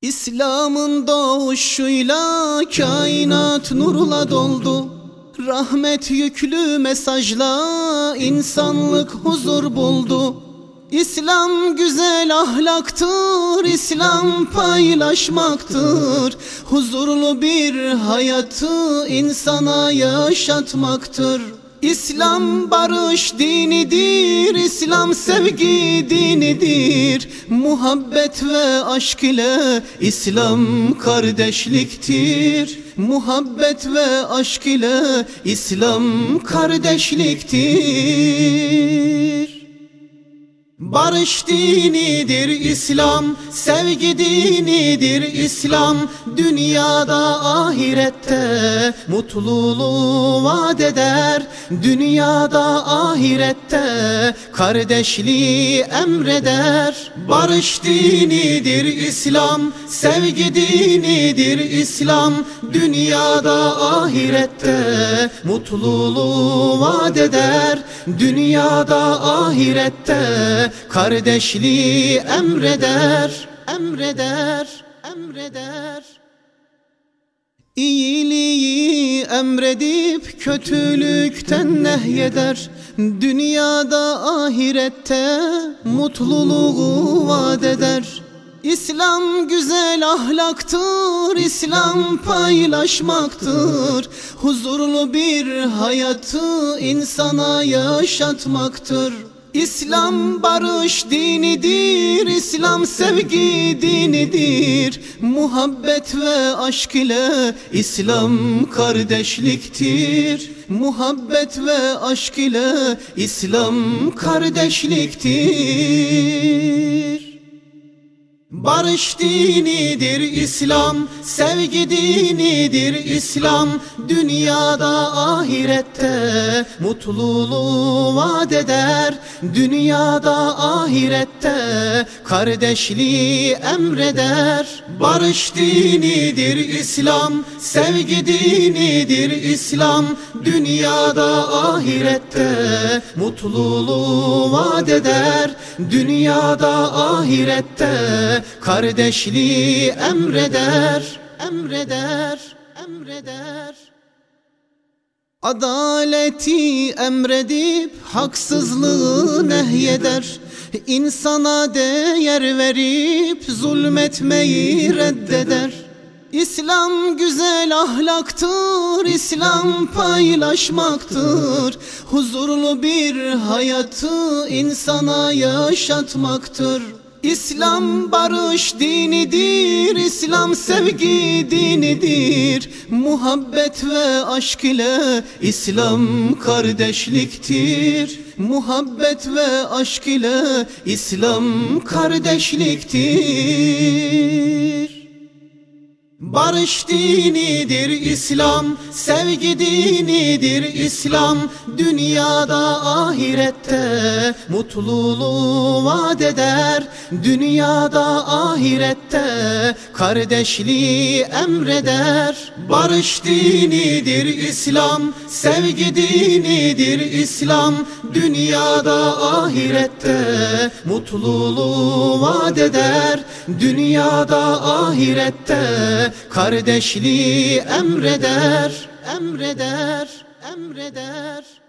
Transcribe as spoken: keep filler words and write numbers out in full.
İslam'ın doğuşuyla kainat nurla doldu. Rahmet yüklü mesajla insanlık huzur buldu. İslam güzel ahlaktır, İslam paylaşmaktır. Huzurlu bir hayatı insana yaşatmaktır. İslam barış dinidir, İslam sevgi dinidir. Muhabbet ve aşk ile İslam kardeşliktir. Muhabbet ve aşk ile İslam kardeşliktir. Barış dinidir İslam, sevgi dinidir İslam. Dünyada ahirette mutluluğu vaat eder. Dünyada ahirette kardeşliği emreder. Barış dinidir İslam, sevgi dinidir İslam. Dünyada ahirette mutluluğu vaat eder. Dünyada ahirette kardeşliği emreder, emreder, emreder. İyiliği emredip kötülükten nehyeder. Dünyada ahirette mutluluğu vaat eder. İslam güzel ahlaktır, İslam paylaşmaktır. Huzurlu bir hayatı insana yaşatmaktır. İslam barış dinidir, İslam sevgi dinidir. Muhabbet ve aşk ile İslam kardeşliktir. Muhabbet ve aşk ile İslam kardeşliktir. Barış dinidir İslam, sevgi dinidir İslam. Dünyada ahirette mutluluğu vaat eder. Dünyada ahirette kardeşliği emreder. Barış dinidir İslam, sevgi dinidir İslam. Dünyada ahirette mutluluğu vaat eder. Dünyada ahirette kardeşliği emreder, emreder, emreder. Adaleti emredip haksızlığı nehyeder. İnsana değer verip zulmetmeyi reddeder. İslam güzel ahlaktır, İslam paylaşmaktır. Huzurlu bir hayatı insana yaşatmaktır. İslam barış dinidir, İslam sevgi dinidir. Muhabbet ve aşk ile İslam kardeşliktir. Muhabbet ve aşk ile İslam kardeşliktir. Barış dinidir İslam, sevgi dinidir İslam. Dünyada ahirette mutluluğu vaat eder. Dünyada ahirette kardeşliği emreder. Barış dinidir İslam, sevgi dinidir İslam. Dünyada ahirette mutluluğu vaat eder. Dünyada ahirette kardeşliği emreder, emreder, emreder.